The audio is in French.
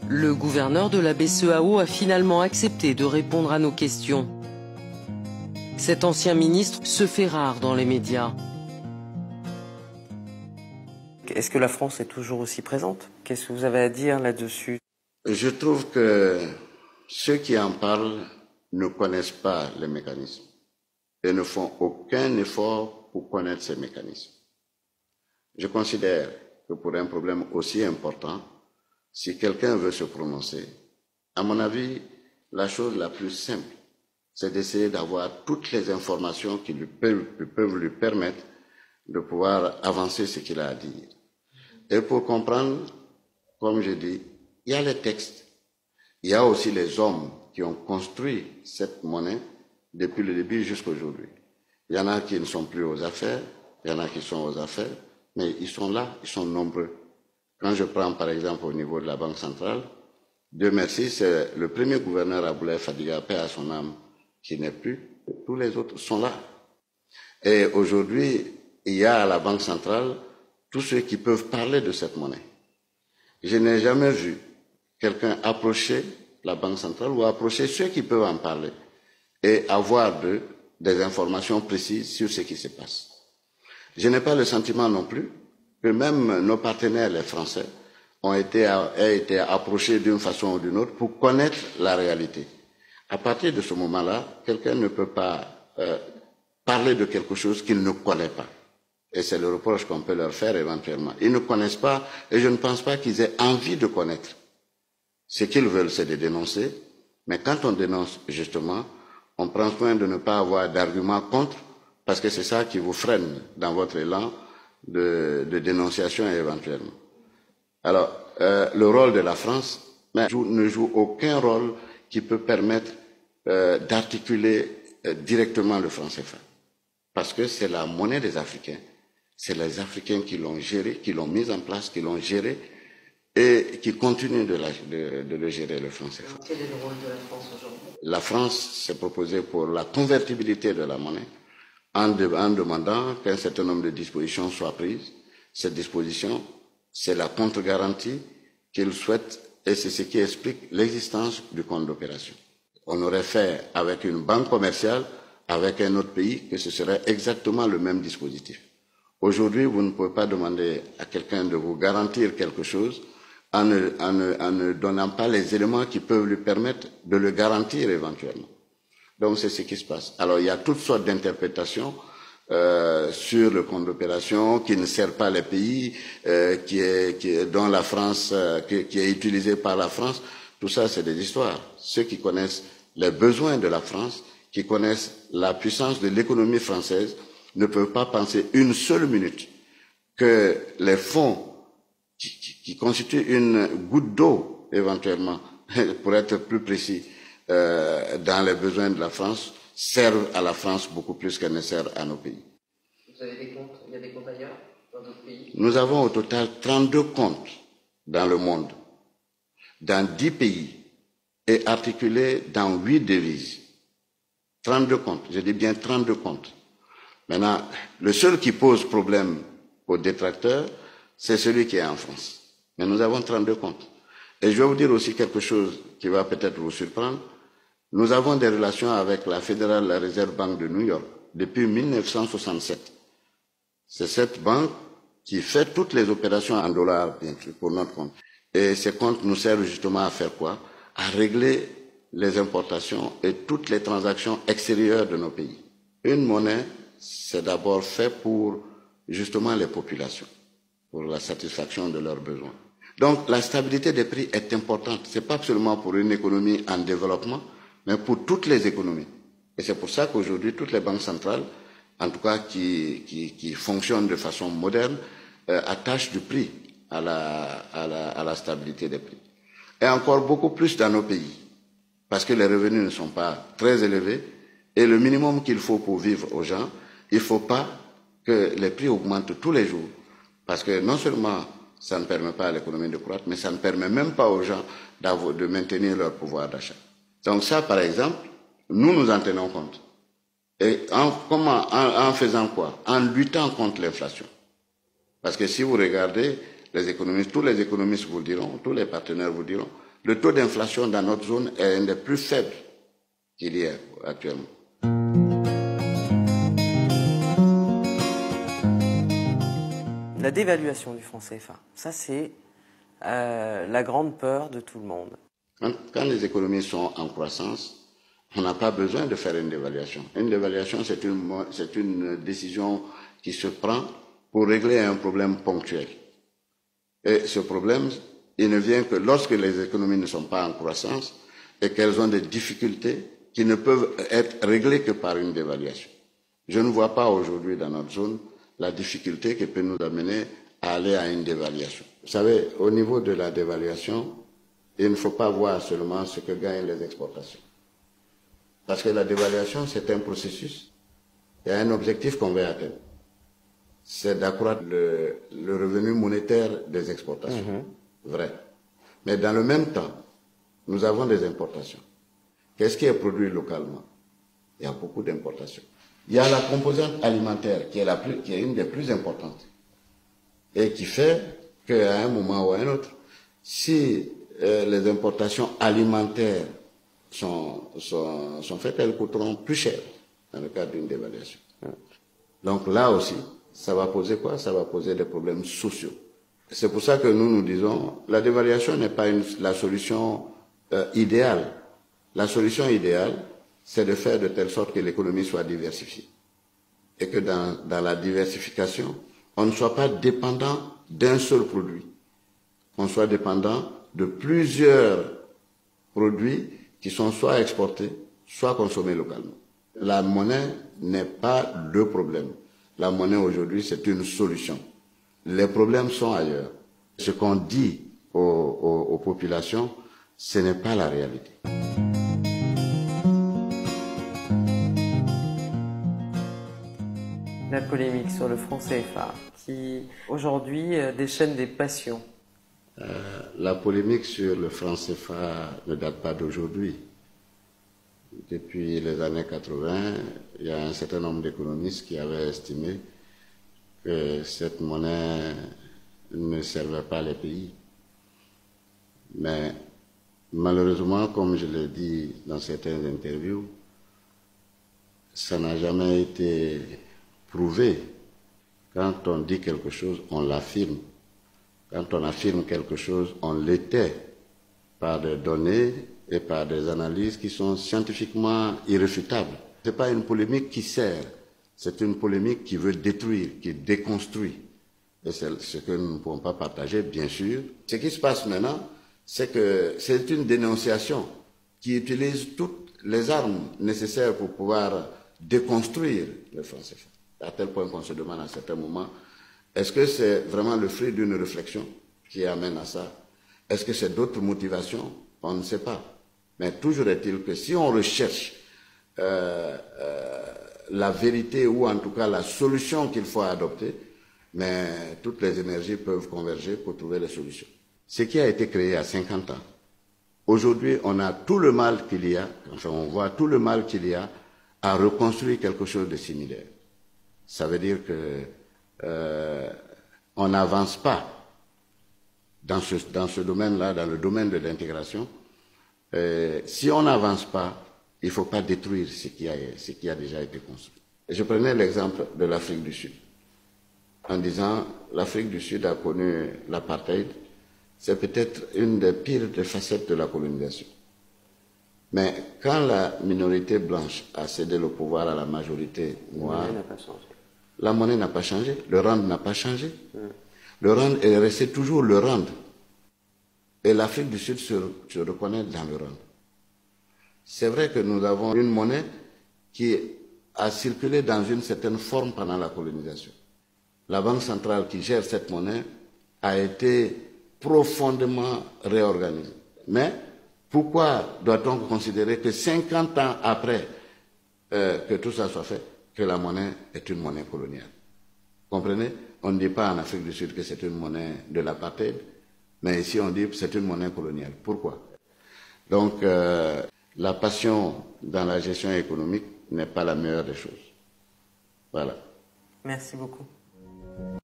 Le gouverneur de la BCEAO a finalement accepté de répondre à nos questions. Cet ancien ministre se fait rare dans les médias. Est-ce que la France est toujours aussi présente? Qu'est-ce que vous avez à dire là-dessus? Je trouve que ceux qui en parlent ne connaissent pas les mécanismes et ne font aucun effort pour connaître ces mécanismes. Je considère que pour un problème aussi important, si quelqu'un veut se prononcer, à mon avis, la chose la plus simple, c'est d'essayer d'avoir toutes les informations qui peuvent lui permettre de pouvoir avancer ce qu'il a à dire. Et pour comprendre, comme je dis, il y a les textes, il y a aussi les hommes qui ont construit cette monnaie depuis le début jusqu'à aujourd'hui. Il y en a qui ne sont plus aux affaires, il y en a qui sont aux affaires, mais ils sont là, ils sont nombreux. Quand je prends par exemple au niveau de la Banque centrale, Dieu merci, c'est le premier gouverneur Aboulaye Fadiga, paix à son âme, qui n'est plus. Tous les autres sont là. Et aujourd'hui, il y a à la Banque centrale tous ceux qui peuvent parler de cette monnaie. Je n'ai jamais vu quelqu'un approcher la Banque centrale ou approcher ceux qui peuvent en parler et avoir des informations précises sur ce qui se passe. Je n'ai pas le sentiment non plus que même nos partenaires, les Français, ont été approchés d'une façon ou d'une autre pour connaître la réalité. À partir de ce moment-là, quelqu'un ne peut pas parler de quelque chose qu'il ne connaît pas. Et c'est le reproche qu'on peut leur faire éventuellement. Ils ne connaissent pas, et je ne pense pas qu'ils aient envie de connaître. Ce qu'ils veulent, c'est de dénoncer, mais quand on dénonce, justement, on prend soin de ne pas avoir d'arguments contre, parce que c'est ça qui vous freine dans votre élan de dénonciation éventuellement. Alors, le rôle de la France ne joue aucun rôle qui peut permettre d'articuler directement le franc CFA. Parce que c'est la monnaie des Africains. C'est les Africains qui l'ont géré, qui l'ont mise en place, qui l'ont géré et qui continuent de le gérer, le franc CFA. Quel est le rôle de la France aujourd'hui? La France s'est proposée pour la convertibilité de la monnaie en demandant qu'un certain nombre de dispositions soient prises. Cette disposition, c'est la contre-garantie qu'ils souhaitent et c'est ce qui explique l'existence du compte d'opération. On aurait fait avec une banque commerciale, avec un autre pays, que ce serait exactement le même dispositif. Aujourd'hui, vous ne pouvez pas demander à quelqu'un de vous garantir quelque chose en ne donnant pas les éléments qui peuvent lui permettre de le garantir éventuellement. Donc c'est ce qui se passe. Alors il y a toutes sortes d'interprétations sur le compte d'opération qui ne sert pas les pays, dont la France, qui est utilisé par la France. Tout ça, c'est des histoires. Ceux qui connaissent les besoins de la France, qui connaissent la puissance de l'économie française, ne peuvent pas penser une seule minute que les fonds qui constituent une goutte d'eau, éventuellement, pour être plus précis, dans les besoins de la France, servent à la France beaucoup plus qu'elles ne servent à nos pays. Vous avez des comptes? Il y a des comptes ailleurs, dans d'autres pays? Nous avons au total 32 comptes dans le monde, dans 10 pays, et articulés dans 8 devises. 32 comptes, je dis bien 32 comptes. Maintenant, le seul qui pose problème aux détracteurs, c'est celui qui est en France. Mais nous avons 32 comptes. Et je vais vous dire aussi quelque chose qui va peut-être vous surprendre. Nous avons des relations avec la Federal Reserve Bank de New York depuis 1967. C'est cette banque qui fait toutes les opérations en dollars, bien sûr, pour notre compte. Et ces comptes nous servent justement à faire quoi? À régler les importations et toutes les transactions extérieures de nos pays. Une monnaie, c'est d'abord fait pour justement les populations, pour la satisfaction de leurs besoins. Donc la stabilité des prix est importante. Ce n'est pas seulement pour une économie en développement, mais pour toutes les économies. Et c'est pour ça qu'aujourd'hui, toutes les banques centrales, en tout cas qui fonctionnent de façon moderne, attachent du prix à la stabilité des prix. Et encore beaucoup plus dans nos pays, parce que les revenus ne sont pas très élevés, et le minimum qu'il faut pour vivre aux gens, il ne faut pas que les prix augmentent tous les jours, parce que non seulement ça ne permet pas à l'économie de croître, mais ça ne permet même pas aux gens de maintenir leur pouvoir d'achat. Donc ça, par exemple, nous en tenons compte. Et en faisant quoi? En luttant contre l'inflation. Parce que si vous regardez les économistes, tous les économistes vous le diront, tous les partenaires vous diront, Le taux d'inflation dans notre zone est un des plus faibles qu'il y a actuellement. La dévaluation du franc CFA, ça c'est la grande peur de tout le monde. Quand les économies sont en croissance, on n'a pas besoin de faire une dévaluation. Une dévaluation, c'est une décision qui se prend pour régler un problème ponctuel. Et ce problème, il ne vient que lorsque les économies ne sont pas en croissance et qu'elles ont des difficultés qui ne peuvent être réglées que par une dévaluation. Je ne vois pas aujourd'hui dans notre zone la difficulté qui peut nous amener à aller à une dévaluation. Vous savez, au niveau de la dévaluation, il ne faut pas voir seulement ce que gagnent les exportations. Parce que la dévaluation, c'est un processus. Il y a un objectif qu'on veut atteindre. C'est d'accroître le revenu monétaire des exportations. Vrai. Mais dans le même temps, nous avons des importations. Qu'est-ce qui est produit localement? Il y a beaucoup d'importations. Il y a la composante alimentaire qui est une des plus importantes et qui fait qu'à un moment ou à un autre, si les importations alimentaires sont faites, elles coûteront plus cher dans le cadre d'une dévaluation. Donc là aussi, ça va poser quoi? Ça va poser des problèmes sociaux. C'est pour ça que nous disons, la dévaluation n'est pas la solution idéale. La solution idéale, c'est de faire de telle sorte que l'économie soit diversifiée. Et que dans la diversification, on ne soit pas dépendant d'un seul produit. On soit dépendant de plusieurs produits qui sont soit exportés, soit consommés localement. La monnaie n'est pas le problème. La monnaie aujourd'hui, c'est une solution. Les problèmes sont ailleurs. Ce qu'on dit aux populations, ce n'est pas la réalité. La polémique sur le franc CFA, qui aujourd'hui déchaîne des passions. La polémique sur le franc CFA ne date pas d'aujourd'hui. Depuis les années 80, il y a un certain nombre d'économistes qui avaient estimé que cette monnaie ne servait pas les pays. Mais malheureusement, comme je l'ai dit dans certaines interviews, ça n'a jamais été prouvé. Quand on dit quelque chose, on l'affirme. Quand on affirme quelque chose, on l'était par des données et par des analyses qui sont scientifiquement irréfutables. Ce n'est pas une polémique qui sert, c'est une polémique qui veut détruire, qui déconstruit. Et c'est ce que nous ne pouvons pas partager, bien sûr. Ce qui se passe maintenant, c'est que c'est une dénonciation qui utilise toutes les armes nécessaires pour pouvoir déconstruire le franc CFA. À tel point qu'on se demande à certains moments, est-ce que c'est vraiment le fruit d'une réflexion qui amène à ça? Est-ce que c'est d'autres motivations? On ne sait pas. Mais toujours est-il que si on recherche la vérité ou en tout cas la solution qu'il faut adopter, mais toutes les énergies peuvent converger pour trouver les solutions. Ce qui a été créé à 50 ans, aujourd'hui on a tout le mal qu'il y a, enfin on voit tout le mal qu'il y a à reconstruire quelque chose de similaire. Ça veut dire que on n'avance pas dans ce domaine-là, dans le domaine de l'intégration. Si on n'avance pas, il ne faut pas détruire ce qui a déjà été construit. Et je prenais l'exemple de l'Afrique du Sud, en disant l'Afrique du Sud a connu l'apartheid, c'est peut-être une des pires des facettes de la colonisation. Mais quand la minorité blanche a cédé le pouvoir à la majorité noire, la monnaie n'a pas changé, le rand n'a pas changé. Le rand est resté toujours le rand. Et l'Afrique du Sud se reconnaît dans le rand. C'est vrai que nous avons une monnaie qui a circulé dans une certaine forme pendant la colonisation. La Banque centrale qui gère cette monnaie a été profondément réorganisée. Mais pourquoi doit-on considérer que 50 ans après que tout ça soit fait, que la monnaie est une monnaie coloniale? Comprenez? On ne dit pas en Afrique du Sud que c'est une monnaie de l'apartheid, mais ici on dit que c'est une monnaie coloniale. Pourquoi? Donc, la passion dans la gestion économique n'est pas la meilleure des choses. Voilà. Merci beaucoup.